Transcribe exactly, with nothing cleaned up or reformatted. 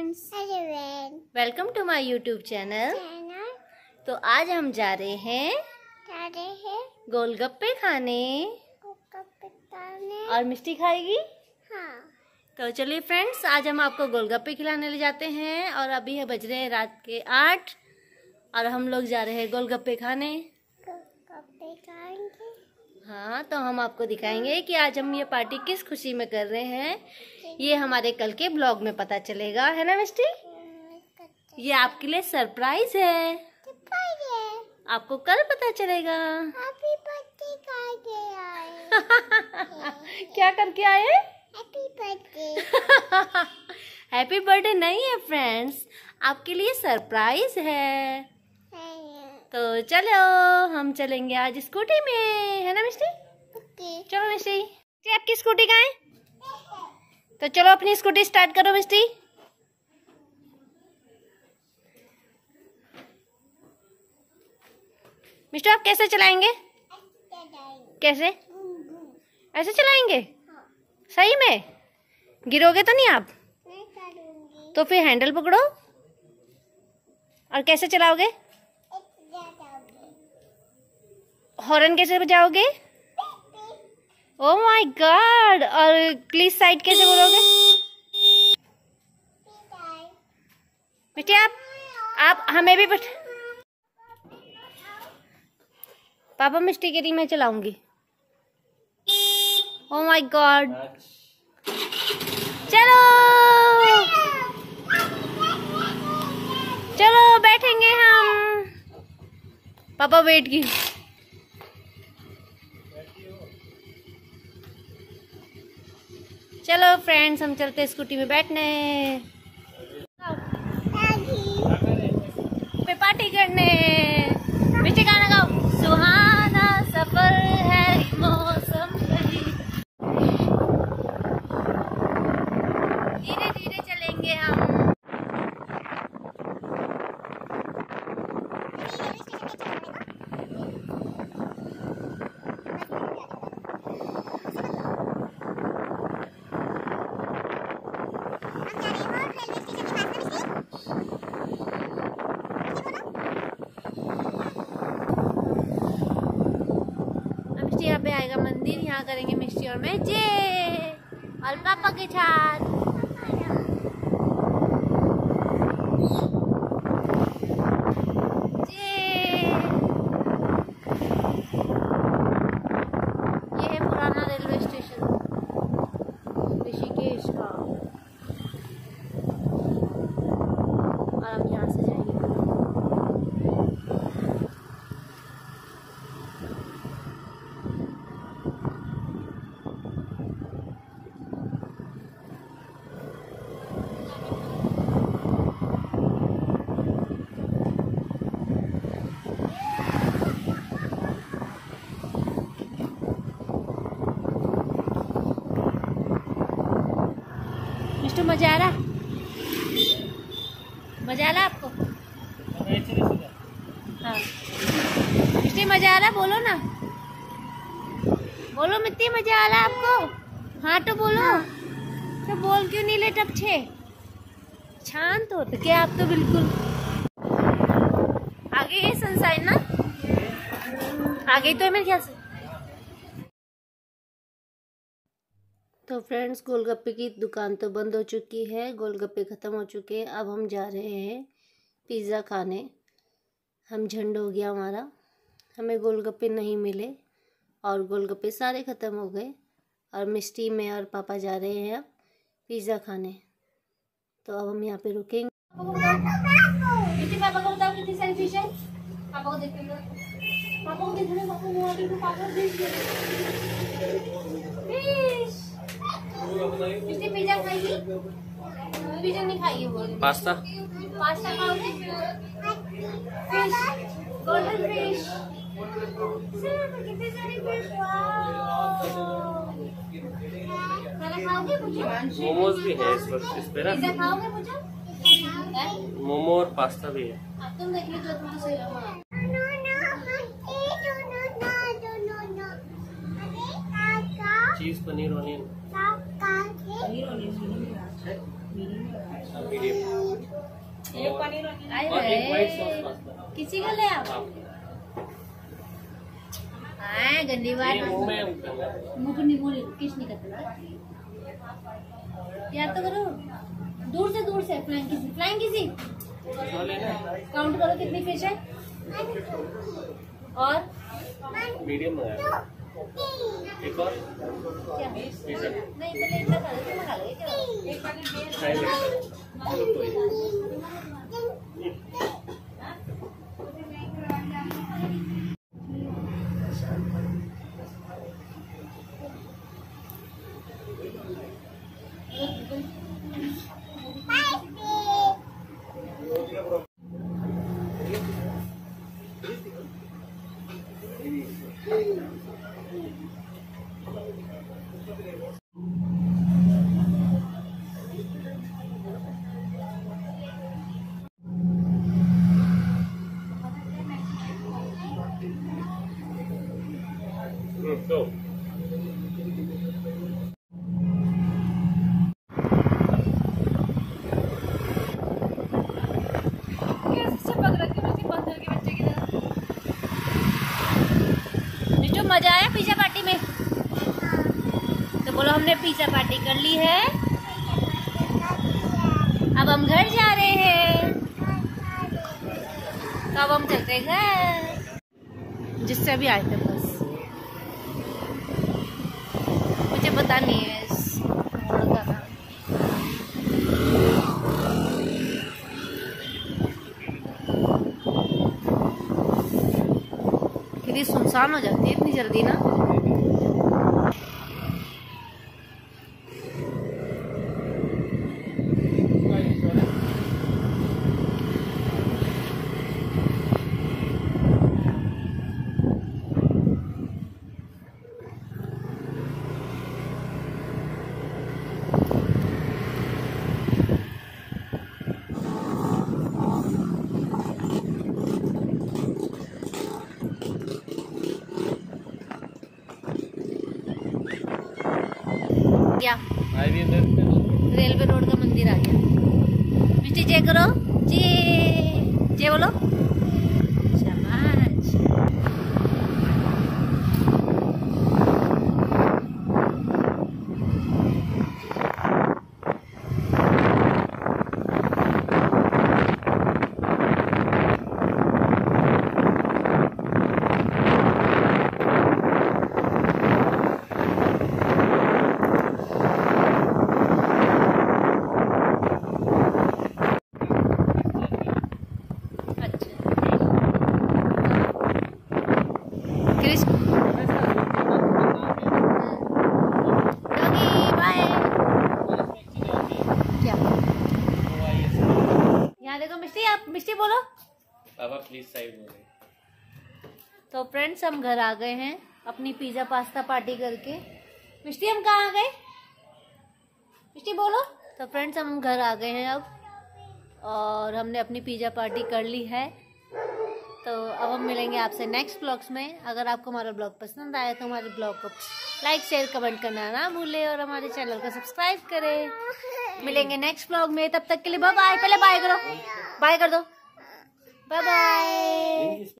Friends, welcome to my YouTube channel. तो आज हम जा रहे हैं जा रहे हैं गोलगप्पे खाने। गोलगप्पे खाने। और मिष्टी खाएगी। हाँ। तो चलिए फ्रेंड्स, आज हम आपको गोलगप्पे खिलाने ले जाते हैं। और अभी है बज रहे हैं रात के आठ और हम लोग जा रहे हैं गोलगप्पे खाने। गोलगप्पे खाएंगे। हाँ, तो हम आपको दिखाएंगे कि आज हम ये पार्टी किस खुशी में कर रहे हैं। ये हमारे कल के ब्लॉग में पता चलेगा, है ना मिष्टी? ये आपके लिए सरप्राइज है, आपको कल पता चलेगा। हैप्पी बर्थडे करके आए। क्या करके आए? Happy birthday. हैप्पी बर्थडे नहीं है फ्रेंड्स, आपके लिए सरप्राइज है। तो चलो हम चलेंगे आज स्कूटी में, है ना मिष्टी? ओके। चलो मिष्टी, आपकी स्कूटी कहाँ है? तो चलो अपनी स्कूटी स्टार्ट करो मिष्टी। मिष्टी आप कैसे चलाएंगे? कैसे? ऐसे चलाएंगे? सही में? गिरोगे तो नहीं आप? नहीं करूंगी। तो फिर हैंडल पकड़ो। और कैसे चलाओगे? हॉर्न कैसे बजाओगे? Oh my god. और प्लीज साइड कैसे बोलोगे? मिष्टी आप आप हमें भी बट... पापा मिष्टी के लिए मैं चलाऊंगी। ओह माय गॉड। चलो चलो बैठेंगे हम। पापा वेट की। चलो फ्रेंड्स, हम चलते स्कूटी में बैठने पे पार्टी करने। मिष्टी गाना गाओ। सुहाना सफर है मौसम सही। धीरे धीरे चलेंगे हम। यहाँ पे आएगा मंदिर, यहाँ करेंगे मिष्टी और मैं जय और पापा के साथ। ये है पुराना रेलवे स्टेशन ऋषिकेश का। और हम यहाँ से जाएंगे। मिष्टू मजा आ रहा? मजा आ रहा आपको? हाँ मिष्टी मजा आ रहा? बोलो ना, बोलो मिट्टी मजा आ रहा आपको? हाँ तो बोलो। तो बोल क्यों नहीं ले टपछे? शांत हो तो क्या आप? तो बिल्कुल आगे ये सनसाइन ना, आगे तो है मेरे ख्याल से। तो फ्रेंड्स, गोलगप्पे की दुकान तो बंद हो चुकी है, गोलगप्पे ख़त्म हो चुके हैं। अब हम जा रहे हैं पिज़्ज़ा खाने। हम झंड हो गया हमारा, हमें गोलगप्पे नहीं मिले और गोलगप्पे सारे ख़त्म हो गए। और मिष्टी में और पापा जा रहे हैं अब पिज़्ज़ा खाने। तो अब हम यहाँ पे रुकेंगे। पापा को बताओ कितनी सारी फिश है? पापा को देखते हैं, पापा को देखते हैं, पापा को पापा फिश। मिष्टी पिज़्ज़ा खाएगी? पिज़्ज़ा नहीं खाएगी बोल। पास्ता पास्ता खाओगे? Fish, golden fish. कितनी सारी फिश। खाना खाओगे मुझे? मोमोज भी है इस वक्त इस पे ना। पिज़्ज़ा खाओगे मुझे? मोमो और पास्ता भी है। अब तुम देख लीजिए तुमको सही लगा। चीज पनीर ऑनियन। मीडियम। आए और एक हाय। White sauce pasta. किसी को ले आप हाँ गंदी बात ये मुंह में करना है। मुंह पर निमोली किस नहीं करता याद तो करो दूर से दूर से फ्लाइंग किसी फ्लाइंग किसी सौ लेना है? काउंट करो कितनी फिश है और मीडियम मंगाया। एक और क्या पिज्जा नहीं पहले इतना खा लेते खा लेंगे क्या एक पैकेट फ्राई तो मिठू मजा आया पिज्जा पार्टी में तो बोलो हमने पिज्जा पार्टी कर ली है अब हम घर जा रहे हैं तो अब हम चलते हैं घर जिससे अभी आए थे बस मुझे पता नहीं है इस मोड़ का नाम कितनी सुनसान हो जाती है इतनी जल्दी ना क्या हाईवे पे रेलवे रोड का मंदिर आ गया मिस्टी जय करो जी जय बोलो शाबाश क्रिस डॉगी बाय क्या यहाँ देखो मिस्टी आप मिस्टी बोलो पापा प्लीज साइड में तो फ्रेंड्स हम घर आ गए हैं अपनी पिज्जा पास्ता पार्टी करके मिस्टी हम कहाँ आ गए मिस्टी बोलो तो फ्रेंड्स हम घर आ गए हैं अब और हमने अपनी पिज्जा पार्टी कर ली है तो अब हम मिलेंगे आपसे नेक्स्ट ब्लॉग्स में अगर आपको हमारा ब्लॉग पसंद आए तो हमारे ब्लॉग को लाइक शेयर कमेंट करना ना भूले और हमारे चैनल को सब्सक्राइब करें मिलेंगे नेक्स्ट ब्लॉग में तब तक के लिए बाय बाय पहले बाय करो बाय कर दो बाय बाय